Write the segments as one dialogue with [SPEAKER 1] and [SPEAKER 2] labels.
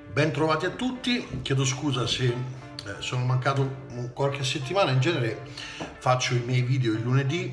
[SPEAKER 1] Ben trovati a tutti, chiedo scusa se sono mancato qualche settimana, in genere faccio i miei video il lunedì,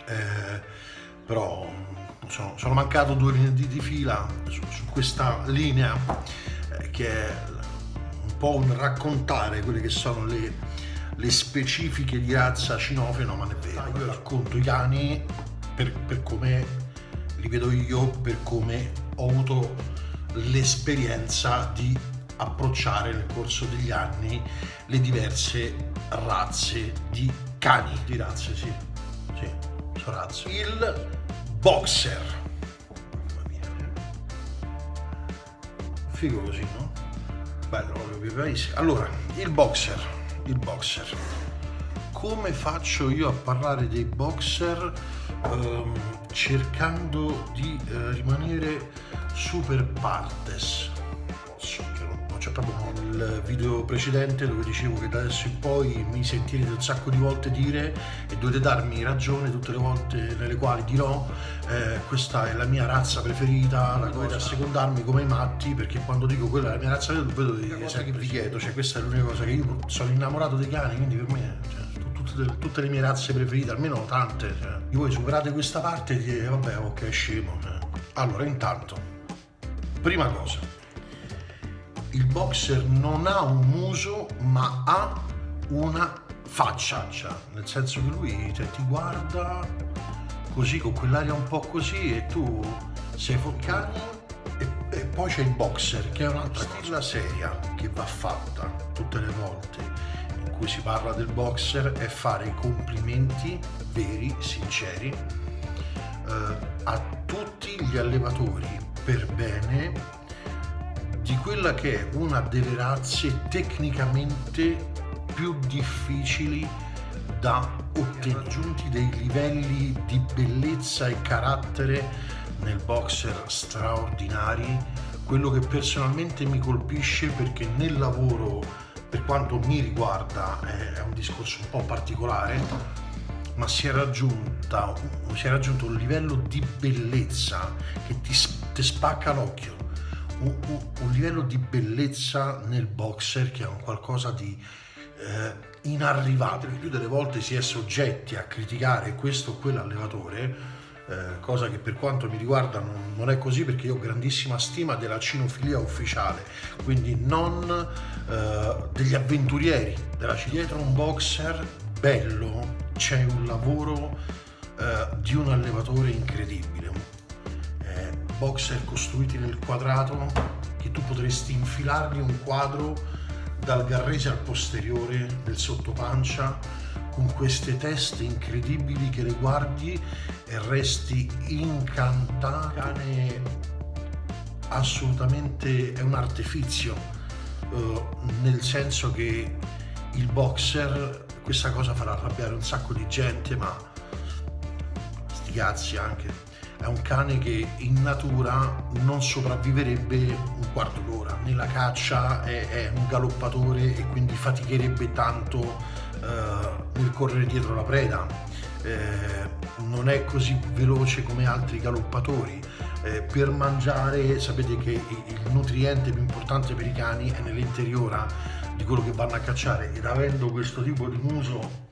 [SPEAKER 1] però sono mancato 2 lunedì di fila su questa linea che è un po' un raccontare quelle che sono le specifiche di razza cinofilo, ma non è vero, io racconto i cani per come li vedo io, per come ho avuto l'esperienza di approcciare nel corso degli anni le diverse razze di cani, di razze, sì, sono razze. Il boxer, mamma mia, figo così, no? Bello, proprio bellissimo. Allora, il boxer, come faccio io a parlare dei boxer? Cercando di rimanere super partes. C'è proprio nel video precedente dove dicevo che da adesso in poi mi sentirete un sacco di volte dire e dovete darmi ragione tutte le volte nelle quali dirò questa è la mia razza preferita, la dovete assecondarmi come i matti, perché quando dico quella è la mia razza preferita dovete dire sai che vi chiedo, cioè questa è l'unica cosa che io sono innamorato dei cani, quindi per me tutte le mie razze preferite, almeno tante, cioè. Voi superate questa parte e dite vabbè, ok, scemo. Allora, intanto, prima cosa, il boxer non ha un muso ma ha una faccia, nel senso che lui ti guarda così, con quell'aria un po' così, e tu sei foccani. E poi c'è il boxer, che è un'altra cosa seria che va fatta tutte le volte in cui si parla del boxer, è fare i complimenti veri, sinceri, a tutti gli allevatori per bene di quella che è una delle razze tecnicamente più difficili da ottenere, raggiunti dei livelli di bellezza e carattere nel boxer straordinari. Quello che personalmente mi colpisce, perché nel lavoro, per quanto mi riguarda, è un discorso un po' particolare, ma si è raggiunto un livello di bellezza che ti spacca l'occhio, un livello di bellezza nel boxer che è un qualcosa di inarrivabile. Più delle volte si è soggetti a criticare questo o quell'allevatore, cosa che per quanto mi riguarda non è così, perché io ho grandissima stima della cinofilia ufficiale, quindi non degli avventurieri della cinofilia. Dietro un boxer bello c'è un lavoro di un allevatore incredibile, boxer costruiti nel quadrato, che tu potresti infilargli un quadro dal garrese al posteriore del sottopancia, con queste teste incredibili che le guardi e resti incantato. Cane assolutamente è un artifizio, nel senso che il boxer, questa cosa farà arrabbiare un sacco di gente, ma sti cazzi, anche è un cane che in natura non sopravviverebbe un quarto d'ora, nella caccia è un galoppatore e quindi faticherebbe tanto nel correre dietro la preda, non è così veloce come altri galoppatori. Per mangiare sapete che il nutriente più importante per i cani è nell'interiora di quello che vanno a cacciare, ed avendo questo tipo di muso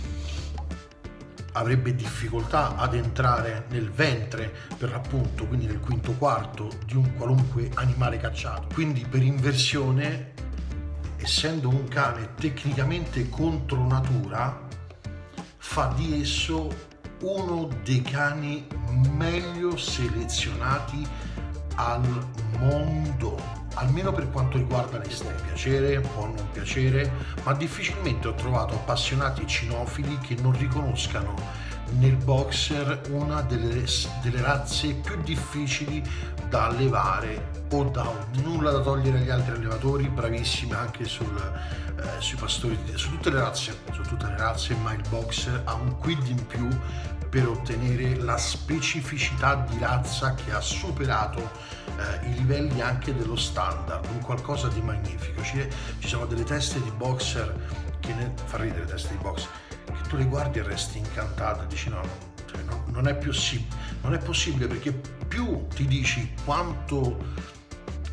[SPEAKER 1] avrebbe difficoltà ad entrare nel ventre, per l'appunto, quindi nel quinto quarto di un qualunque animale cacciato. Quindi per inversione, essendo un cane tecnicamente contro natura, fa di esso uno dei cani meglio selezionati al mondo, almeno per quanto riguarda l'esterno. Piacere, può non piacere, ma difficilmente ho trovato appassionati cinofili che non riconoscano nel boxer una delle razze più difficili da allevare o da nulla da togliere agli altri allevatori, bravissimi anche sui pastori, su tutte le razze, ma il boxer ha un quid in più per ottenere la specificità di razza che ha superato i livelli anche dello standard, un qualcosa di magnifico. Ci sono delle teste di boxer che fa ridere, le teste di boxer che tu le guardi e resti incantata, dici no, cioè, non è possibile, perché più ti dici quanto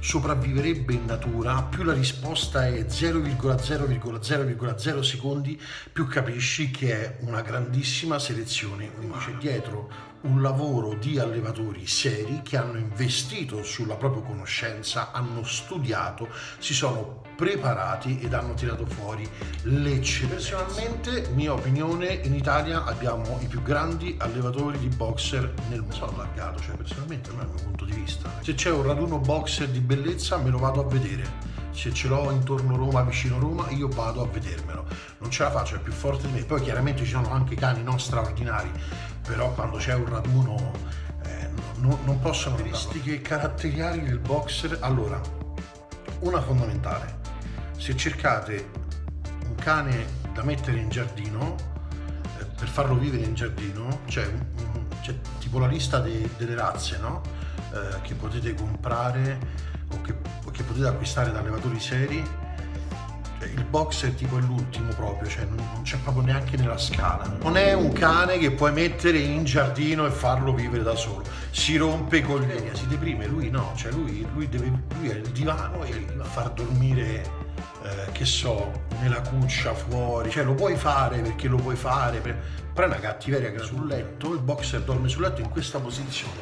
[SPEAKER 1] sopravviverebbe in natura, più la risposta è 0,0,0,0 secondi, più capisci che è una grandissima selezione. Quindi c'è dietro un lavoro di allevatori seri che hanno investito sulla propria conoscenza, hanno studiato, si sono preparati ed hanno tirato fuori l'eccellenza. Personalmente, mia opinione, in Italia abbiamo i più grandi allevatori di boxer nel mondo. Sono allargato, cioè personalmente non è il mio punto di vista. Se c'è un raduno boxer di bellezza me lo vado a vedere. Se ce l'ho intorno Roma, vicino Roma, io vado a vedermelo. Non ce la faccio, è più forte di me. Poi chiaramente ci sono anche cani non straordinari, però quando c'è un raduno non possono. Caratteristiche caratteriali del boxer. Allora, una fondamentale: se cercate un cane da mettere in giardino, per farlo vivere in giardino, c'è tipo la lista delle razze, no? Che potete comprare o che potete acquistare da allevatori seri. Il boxer tipo è l'ultimo proprio, cioè non c'è proprio neanche nella scala. Non è un cane che puoi mettere in giardino e farlo vivere da solo. Si rompe i coglioni, si deprime. Lui no, cioè lui è il divano e far dormire, che so, nella cuccia fuori. Cioè lo puoi fare perché lo puoi fare, però è una cattiveria che sul letto, il boxer dorme sul letto in questa posizione,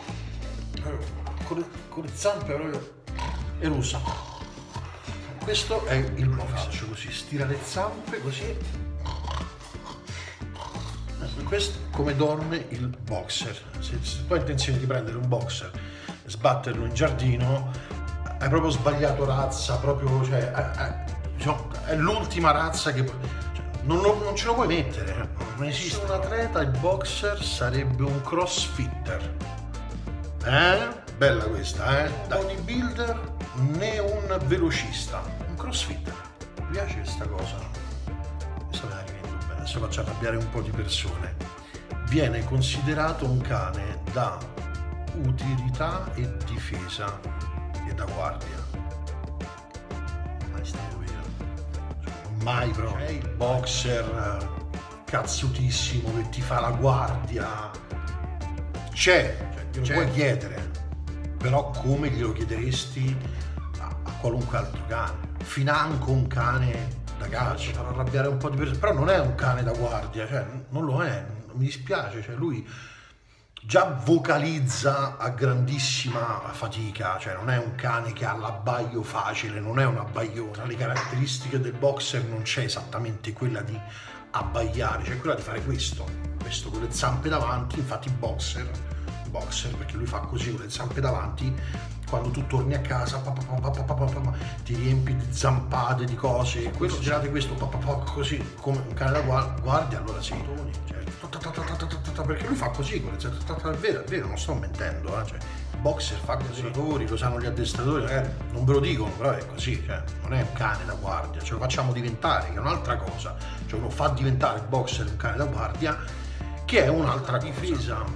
[SPEAKER 1] con le zampe proprio erusa. Questo è il boxer, così, stira le zampe così. Questo come dorme il boxer. Se tu hai intenzione di prendere un boxer e sbatterlo in giardino, hai proprio sbagliato razza, proprio, cioè, è l'ultima razza che non ce lo puoi mettere. Non esiste un atleta, il boxer sarebbe un crossfitter. Bella questa, Un bodybuilder né un velocista, un crossfitter. Mi piace questa cosa. Adesso me la rivendo bene, adesso faccio arrabbiare un po' di persone. Viene considerato un cane da utilità e difesa e da guardia. Mai stato io. Mai proprio. C'è il boxer cazzutissimo che ti fa la guardia. Glielo puoi chiedere, però come glielo chiederesti a qualunque altro cane, financo un cane da caccia. Farà arrabbiare un po' di persone, però non è un cane da guardia, cioè non lo è, mi dispiace, cioè lui già vocalizza a grandissima fatica, cioè non è un cane che ha l'abbaio facile, non è un abbaione. Tra le caratteristiche del boxer non c'è esattamente quella di abbaiare, c'è quella di fare questo con le zampe davanti. Infatti boxer, perché lui fa così con le zampe davanti, quando tu torni a casa ti riempi di zampate, di cose. Considerate questo così come un cane da guardia, allora sì, perché lui fa così con le zampe. È vero, non sto mentendo, cioè, il boxer fa così, lo sanno gli addestratori, non ve lo dicono, però è così, cioè, non è un cane da guardia, ce lo facciamo diventare, che è un'altra cosa, cioè uno fa diventare il boxer un cane da guardia, che è un'altra difesa.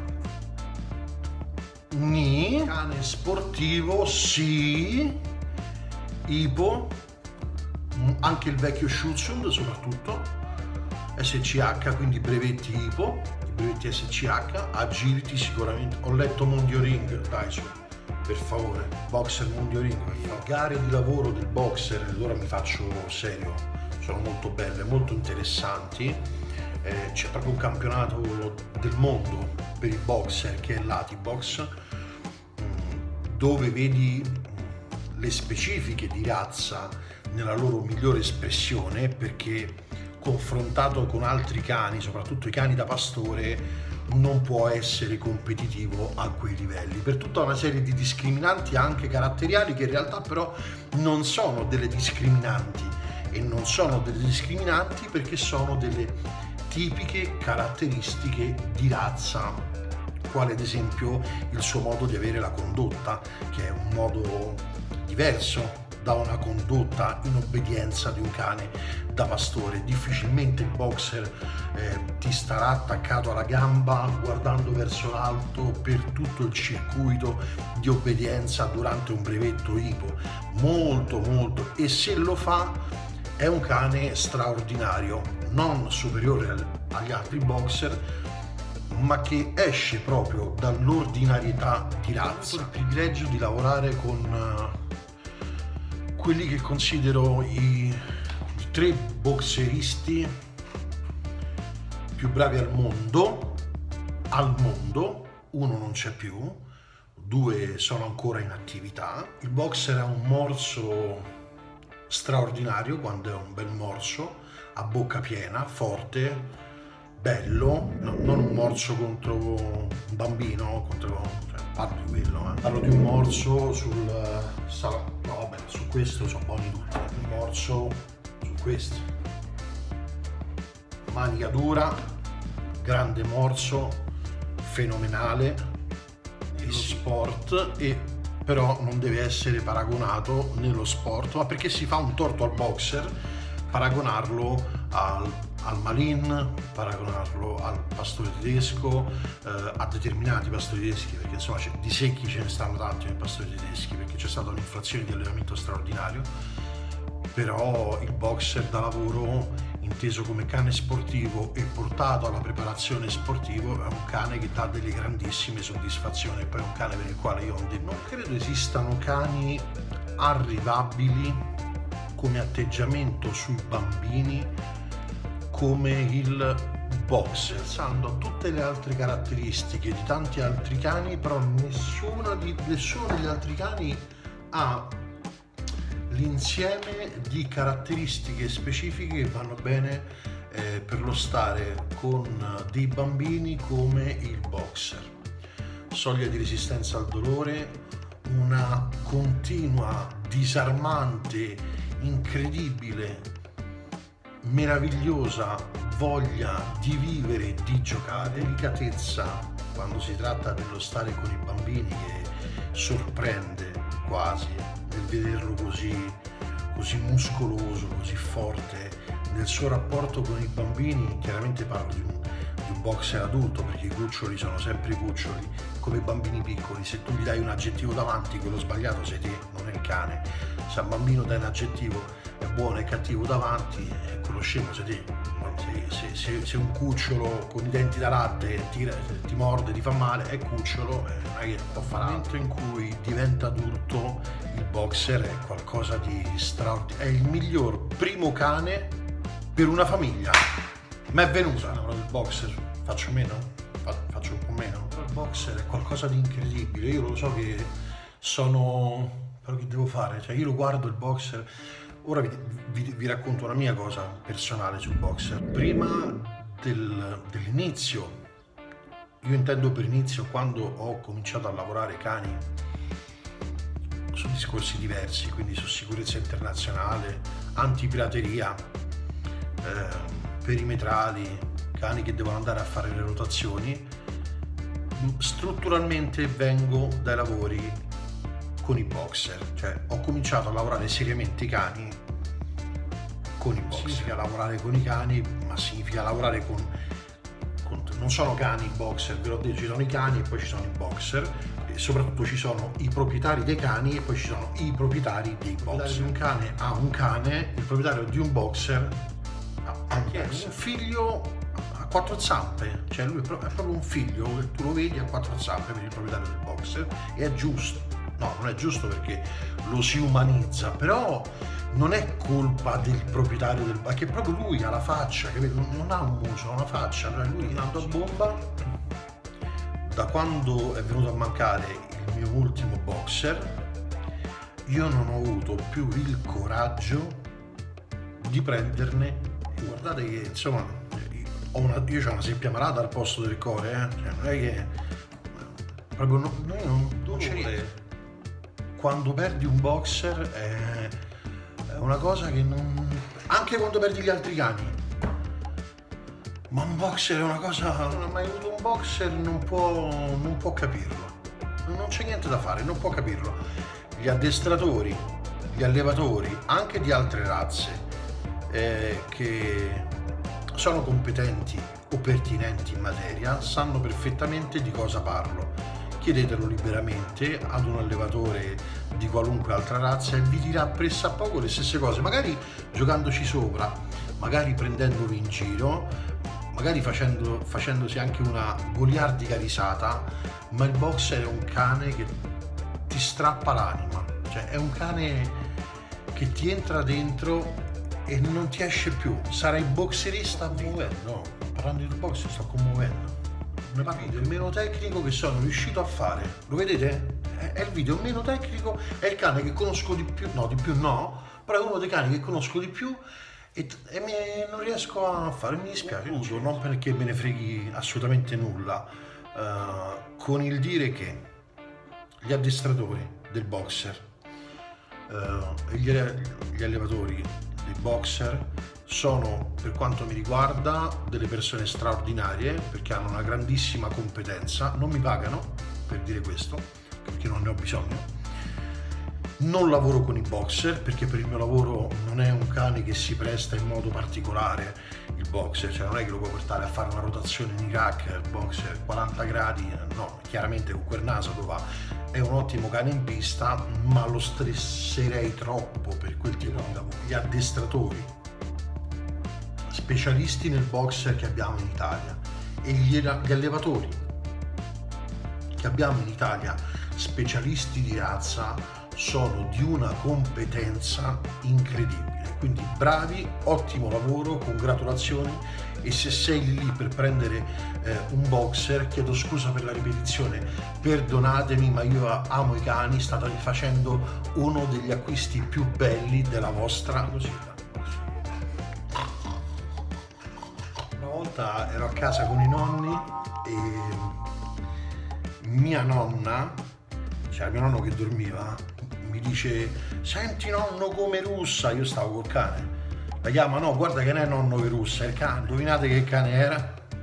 [SPEAKER 1] Cane sportivo, sì, ipo, anche il vecchio Schutzhund, soprattutto SCH, quindi brevetti ipo, i brevetti SCH, agility sicuramente. Ho letto Mondio Ring, dai su, per favore, boxer Mondio Ring, per favore. Gare di lavoro del boxer, allora mi faccio serio, sono molto belle, molto interessanti. C'è proprio un campionato del mondo per i boxer che è l'Atibox, dove vedi le specifiche di razza nella loro migliore espressione, perché confrontato con altri cani, soprattutto i cani da pastore, non può essere competitivo a quei livelli, per tutta una serie di discriminanti anche caratteriali, che in realtà però non sono delle discriminanti, e non sono delle discriminanti perché sono delle tipiche caratteristiche di razza, quale ad esempio il suo modo di avere la condotta, che è un modo diverso da una condotta in obbedienza di un cane da pastore. Difficilmente il boxer ti starà attaccato alla gamba guardando verso l'alto per tutto il circuito di obbedienza durante un brevetto ipo, molto, e se lo fa è un cane straordinario, non superiore agli altri boxer, ma che esce proprio dall'ordinarietà di razza. Ho il privilegio di lavorare con quelli che considero i 3 boxeristi più bravi al mondo. Uno non c'è più, 2 sono ancora in attività. Il boxer ha un morso straordinario quando è un bel morso, a bocca piena, forte, bello, non un morso contro un bambino, parlo di quello, parlo di un morso su questo sono buoni tutti, un morso su questo, manica dura, grande morso, fenomenale, e sport, e però non deve essere paragonato nello sport, ma perché si fa un torto al boxer paragonarlo al Malin, paragonarlo al pastore tedesco, a determinati pastori tedeschi, perché insomma di secchi ce ne stanno tanti nei pastori tedeschi, perché c'è stata un'inflazione di allevamento straordinario. Però il boxer da lavoro, inteso come cane sportivo e portato alla preparazione sportiva, è un cane che dà delle grandissime soddisfazioni, e poi è un cane per il quale io non credo esistano cani arrivabili come atteggiamento sui bambini come il boxer. Hanno tutte le altre caratteristiche di tanti altri cani, però nessuno degli altri cani ha l'insieme di caratteristiche specifiche che vanno bene per lo stare con dei bambini come il boxer. Soglia di resistenza al dolore, una continua, disarmante, incredibile, meravigliosa voglia di vivere, di giocare, delicatezza quando si tratta dello stare con i bambini che sorprende quasi nel vederlo così muscoloso, così forte nel suo rapporto con i bambini. Chiaramente parlo di un boxer adulto, perché i cuccioli sono sempre cuccioli, come i bambini piccoli. Se tu gli dai un aggettivo davanti, quello sbagliato sei te, non è il cane. Se a un bambino dai un aggettivo è buono e cattivo davanti, quello scemo sei te. Se un cucciolo con i denti da latte ti morde, ti fa male, è cucciolo, non è che può fare altro. Nel momento in cui diventa adulto, il boxer è qualcosa di straordinario, è il miglior primo cane per una famiglia. Ma è venuta la parola del boxer, faccio meno? Faccio un po' meno. Però il boxer è qualcosa di incredibile, io lo so che però che devo fare? Cioè io lo guardo il boxer. Ora vi racconto una mia cosa personale sul boxer. Prima dell'inizio, io intendo per inizio quando ho cominciato a lavorare cani su discorsi diversi, quindi su sicurezza internazionale, antipirateria, perimetrali, cani che devono andare a fare le rotazioni, strutturalmente vengo dai lavori con i boxer, cioè ho cominciato a lavorare seriamente i cani con i boxer. Significa lavorare con i cani, ma significa lavorare con non sono cani i boxer, ve l'ho detto, ci sono i cani e poi ci sono i boxer, e soprattutto ci sono i proprietari dei cani e poi ci sono i proprietari dei boxer. Un cane ha un cane, il proprietario di un boxer ha un figlio a 4 zampe, cioè lui è proprio un figlio, tu lo vedi a 4 zampe per il proprietario del boxer, e è giusto. No, non è giusto perché lo si umanizza, però non è colpa del proprietario del bar, che proprio lui ha la faccia, che non ha un muso, ha una faccia, lui è andato a bomba. Da quando è venuto a mancare il mio ultimo boxer, io non ho avuto più il coraggio di prenderne. Guardate che insomma io ho una seppia malata al posto del core, cioè, non è che proprio non c'è niente. Quando perdi un boxer è una cosa che non... anche quando perdi gli altri cani, ma un boxer è una cosa... non ha mai avuto un boxer, non può capirlo, non c'è niente da fare, non può capirlo. Gli addestratori, gli allevatori, anche di altre razze che sono competenti o pertinenti in materia, sanno perfettamente di cosa parlo. Chiedetelo liberamente ad un allevatore di qualunque altra razza e vi dirà pressappoco le stesse cose, magari giocandoci sopra, magari prendendovi in giro, magari facendosi anche una goliardica risata, ma il boxer è un cane che ti strappa l'anima, cioè è un cane che ti entra dentro e non ti esce più. Sarai boxerista commuovendo. No, parlando di box sto commuovendo. Un video meno tecnico che sono riuscito a fare. Lo vedete? È il video meno tecnico, è il cane che conosco di più, no, di più no, però è uno dei cani che conosco di più e non riesco a fare, mi dispiace, non perché me ne freghi assolutamente nulla, con il dire che gli addestratori del boxer e gli allevatori dei boxer sono, per quanto mi riguarda, delle persone straordinarie perché hanno una grandissima competenza, non mi pagano per dire questo perché non ne ho bisogno. Non lavoro con i boxer perché per il mio lavoro non è un cane che si presta in modo particolare il boxer, cioè non è che lo puoi portare a fare una rotazione in Iraq, il boxer 40 gradi, no, chiaramente con quel naso lo va. È un ottimo cane in pista, ma lo stresserei troppo per quel tipo di lavoro. Gli addestratori specialisti nel boxer che abbiamo in Italia e gli allevatori che abbiamo in Italia, specialisti di razza, sono di una competenza incredibile, quindi bravi, ottimo lavoro, congratulazioni. E se sei lì per prendere un boxer, chiedo scusa per la ripetizione, perdonatemi, ma io amo i cani, state facendo uno degli acquisti più belli della vostra vita. Una volta ero a casa con i nonni e mia nonna, cioè mio nonno che dormiva, mi dice: senti nonno come russa. Io stavo col cane, la chiama, no guarda che non è nonno che russa, è il cane. Indovinate che cane era?